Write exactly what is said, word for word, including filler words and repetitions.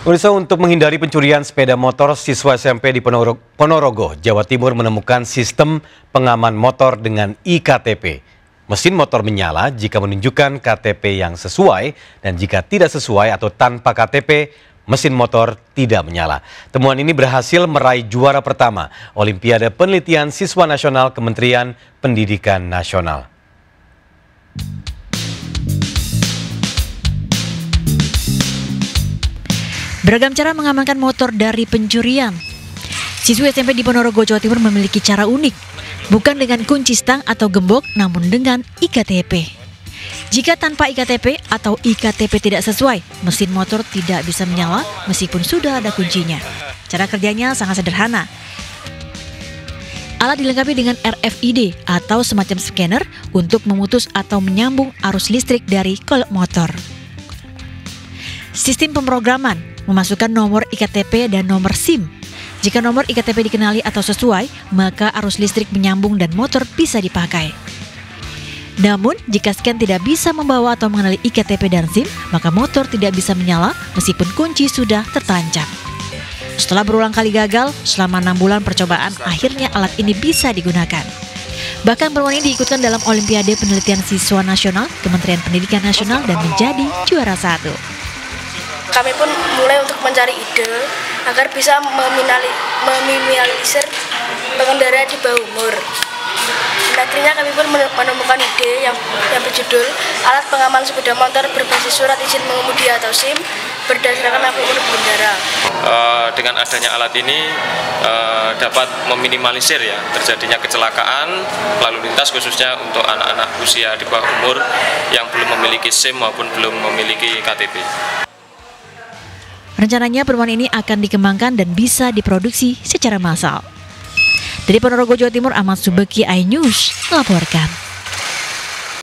Pemirsa, untuk menghindari pencurian sepeda motor, siswa S M P di Ponoro- Ponorogo, Jawa Timur menemukan sistem pengaman motor dengan I K T P. Mesin motor menyala jika menunjukkan K T P yang sesuai, dan jika tidak sesuai atau tanpa K T P, mesin motor tidak menyala. Temuan ini berhasil meraih juara pertama Olimpiade Penelitian Siswa Nasional Kementerian Pendidikan Nasional. Beragam cara mengamankan motor dari pencurian. Siswa S M P di Ponorogo, Jawa Timur memiliki cara unik, bukan dengan kunci stang atau gembok, namun dengan I K T P. Jika tanpa I K T P atau I K T P tidak sesuai, mesin motor tidak bisa menyala meskipun sudah ada kuncinya. Cara kerjanya sangat sederhana. Alat dilengkapi dengan R F I D atau semacam scanner untuk memutus atau menyambung arus listrik dari kolek motor. Sistem pemrograman memasukkan nomor I K T P dan nomor SIM. Jika nomor I K T P dikenali atau sesuai, maka arus listrik menyambung dan motor bisa dipakai. Namun, jika scan tidak bisa membawa atau mengenali I K T P dan SIM, maka motor tidak bisa menyala meskipun kunci sudah tertancap. Setelah berulang kali gagal, selama enam bulan percobaan, akhirnya alat ini bisa digunakan. Bahkan perempuan ini diikutkan dalam Olimpiade Penelitian Siswa Nasional Kementerian Pendidikan Nasional dan menjadi juara satu. Kami pun mulai untuk mencari ide agar bisa meminali, meminimalisir pengendara di bawah umur. Dan akhirnya kami pun menemukan ide yang, yang berjudul Alat Pengaman Sepeda Motor Berbasis Surat Izin Mengemudi atau SIM berdasarkan lampu umur pengendara. Uh, dengan adanya alat ini uh, dapat meminimalisir ya terjadinya kecelakaan lalu lintas, khususnya untuk anak-anak usia di bawah umur yang belum memiliki SIM maupun belum memiliki K T P. Rencananya perumahan ini akan dikembangkan dan bisa diproduksi secara massal. Dari Ponorogo, Jawa Timur, Ahmad Subeki, iNews melaporkan.